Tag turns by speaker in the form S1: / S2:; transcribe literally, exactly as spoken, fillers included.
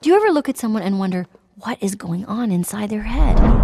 S1: Do you ever look at someone and wonder what is going on inside their head?